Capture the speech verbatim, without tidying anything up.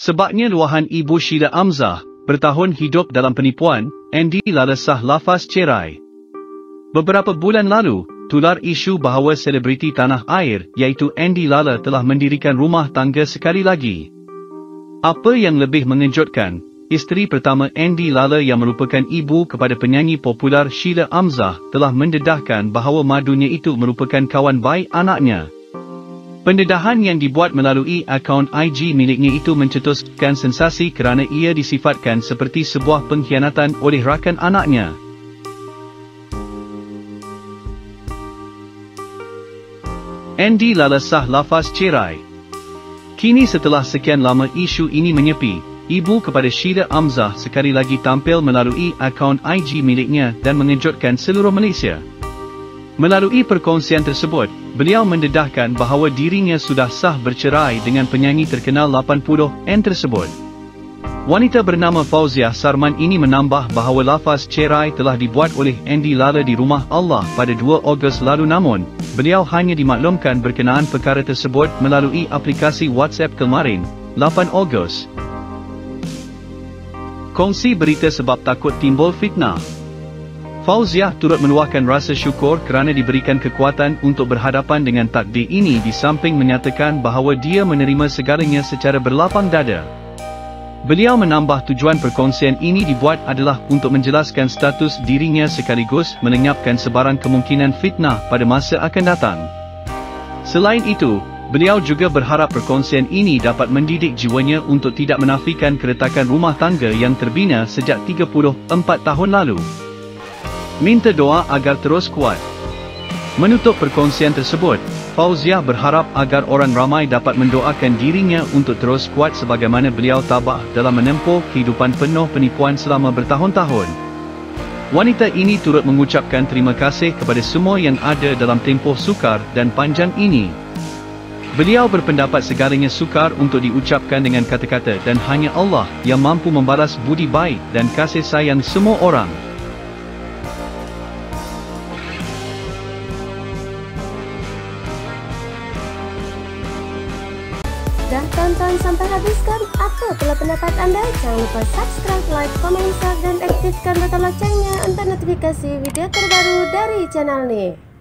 Sebabnya luahan Ibu Sheila Amzah, bertahun hidup dalam penipuan, Andy Lala sah lafaz cerai. Beberapa bulan lalu, tular isu bahawa selebriti tanah air iaitu Andy Lala telah mendirikan rumah tangga sekali lagi. Apa yang lebih mengejutkan, isteri pertama Andy Lala yang merupakan ibu kepada penyanyi popular Sheila Amzah telah mendedahkan bahawa madunya itu merupakan kawan baik anaknya. Pendedahan yang dibuat melalui akaun I G miliknya itu mencetuskan sensasi kerana ia disifatkan seperti sebuah pengkhianatan oleh rakan anaknya. Andy Lala sah lafaz cerai. Kini setelah sekian lama isu ini menyepi, ibu kepada Sheila Amzah sekali lagi tampil melalui akaun I G miliknya dan mengejutkan seluruh Malaysia. Melalui perkongsian tersebut, beliau mendedahkan bahawa dirinya sudah sah bercerai dengan penyanyi terkenal lapan puluh an tersebut. Wanita bernama Fauziah Sarman ini menambah bahawa lafaz cerai telah dibuat oleh Andy Lala di rumah Allah pada dua Ogos lalu, namun beliau hanya dimaklumkan berkenaan perkara tersebut melalui aplikasi WhatsApp kemarin, lapan Ogos. Kongsi berita sebab takut timbul fitnah. Fauziah turut meluahkan rasa syukur kerana diberikan kekuatan untuk berhadapan dengan takdir ini di samping menyatakan bahawa dia menerima segalanya secara berlapang dada. Beliau menambah tujuan perkongsian ini dibuat adalah untuk menjelaskan status dirinya sekaligus melenyapkan sebarang kemungkinan fitnah pada masa akan datang. Selain itu, beliau juga berharap perkongsian ini dapat mendidik jiwanya untuk tidak menafikan keretakan rumah tangga yang terbina sejak tiga puluh empat tahun lalu. Minta doa agar terus kuat. Menutup perkongsian tersebut, Fauziah berharap agar orang ramai dapat mendoakan dirinya untuk terus kuat sebagaimana beliau tabah dalam menempuh kehidupan penuh penipuan selama bertahun-tahun. Wanita ini turut mengucapkan terima kasih kepada semua yang ada dalam tempoh sukar dan panjang ini. Beliau berpendapat segalanya sukar untuk diucapkan dengan kata-kata dan hanya Allah yang mampu membalas budi baik dan kasih sayang semua orang. Dah tonton sampai habis kan? Apa pula pendapat anda? Jangan lupa subscribe, like, komen, share dan aktifkan butang loncengnya untuk notifikasi video terbaru dari channel ni.